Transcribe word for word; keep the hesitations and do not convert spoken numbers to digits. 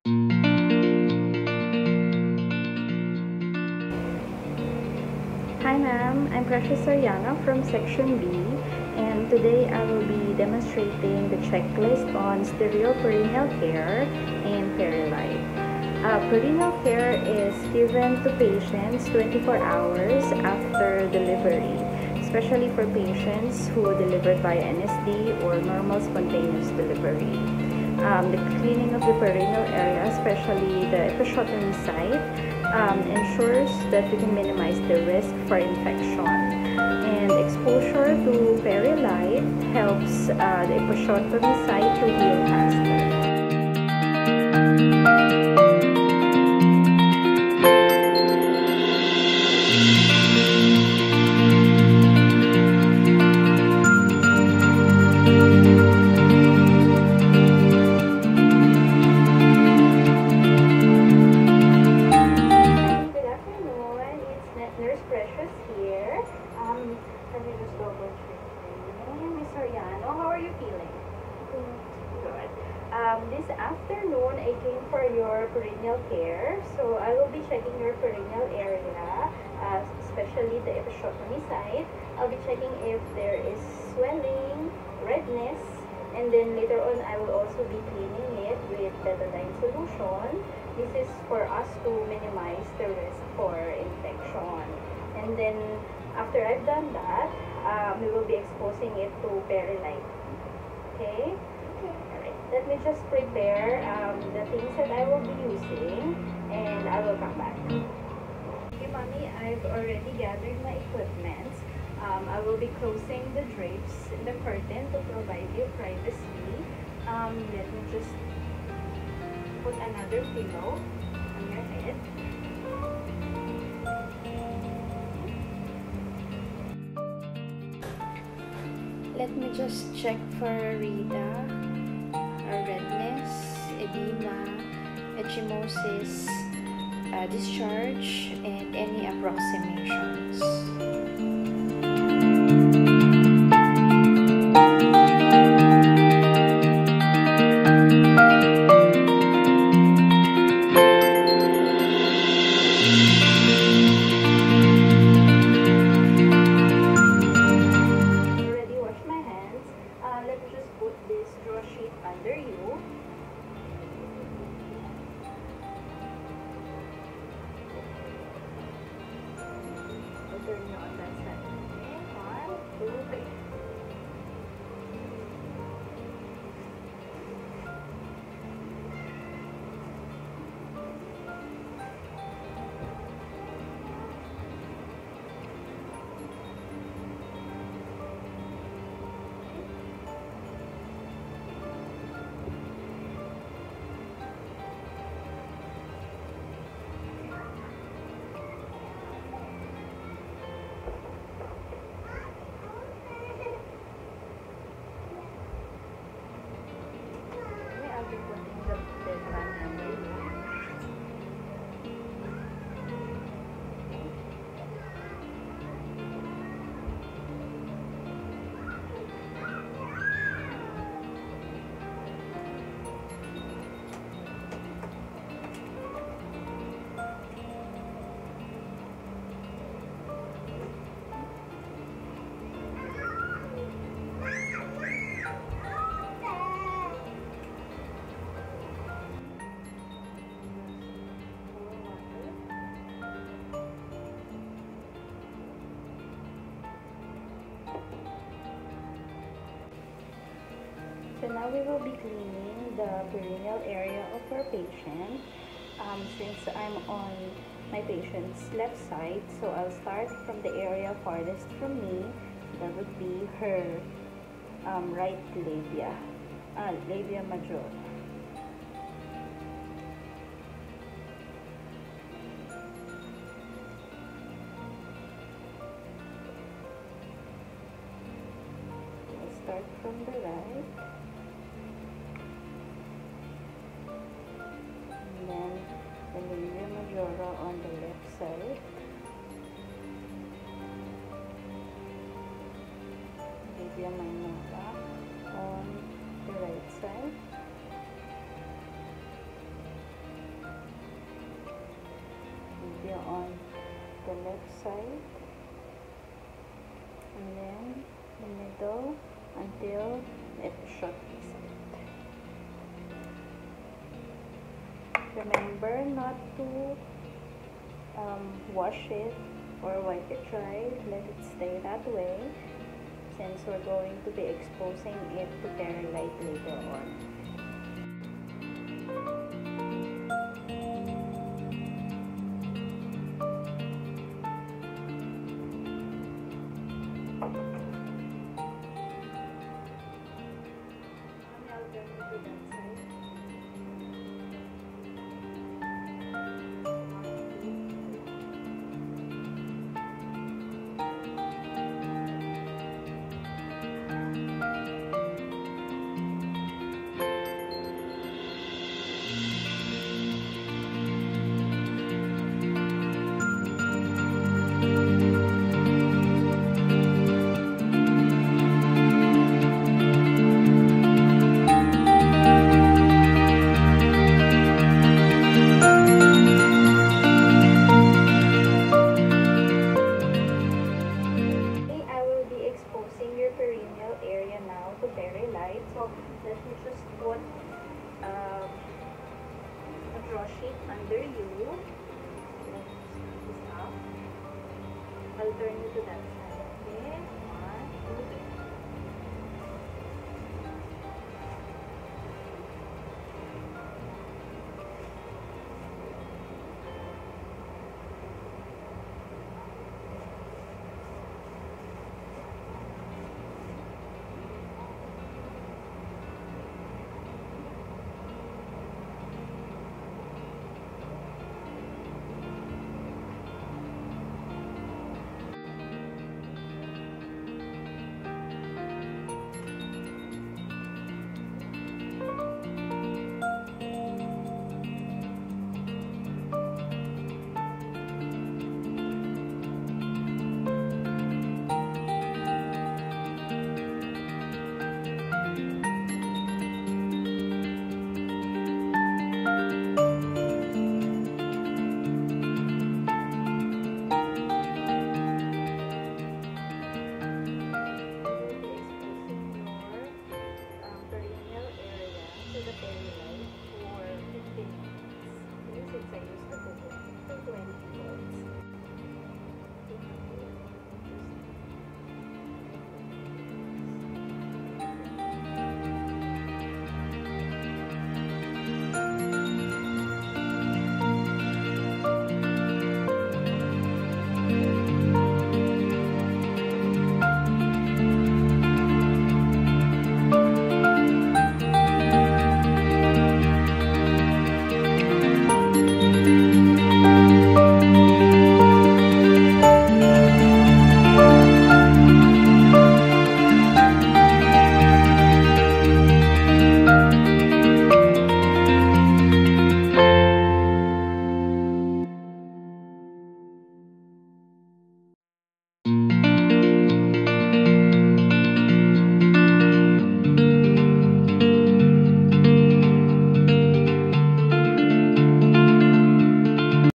Hi ma'am, I'm Precious Soriano from Section B, and today I will be demonstrating the checklist on stereoperineal care in PeriLife. Uh, perineal care is given to patients twenty-four hours after delivery, especially for patients who delivered by N S D or normal spontaneous delivery. Um, the cleaning of the perineal area, especially the episiotomy site, um, ensures that we can minimize the risk for infection. And exposure to PeriLife helps uh, the episiotomy site to heal faster. Nurse Precious here. Um, let me just double check your name. Miss Soriano, how are you feeling? Good. Good. Um, this afternoon, I came for your perineal care. So I will be checking your perineal area, uh, especially the episiotomy site. I'll be checking if there is swelling, redness, and then later on, I will also be cleaning it with betadine solution. This is for us to minimize the risk for infection. And then, after I've done that, um, we will be exposing it to PeriLife. Okay? Okay. Alright. Let me just prepare um, the things that I will be using, and I will come back. Okay, Mommy, I've already gathered my equipment. Um, I will be closing the drapes in the curtain to provide you privacy. Um, let me just put another pillow on your head. Let me just check for Rita, redness, edema, ecchymosis, uh, discharge, and any approximations. Under you. I'll turn you on that side. Okay, one, two, three. So now we will be cleaning the perineal area of our patient. Um, since I'm on my patient's left side, so I'll start from the area farthest from me. That would be her um, right labia, uh, labia major. We'll start from the right. Then the labia majora on the left side, labia minora on the right side, area on the left side, and then the middle until it shortens it. Remember not to um, wash it or wipe it dry. Let it stay that way, since we're going to be exposing it to perlite later on. So let me just put um, a draw sheet under you. Let's this up. I'll turn you to that side.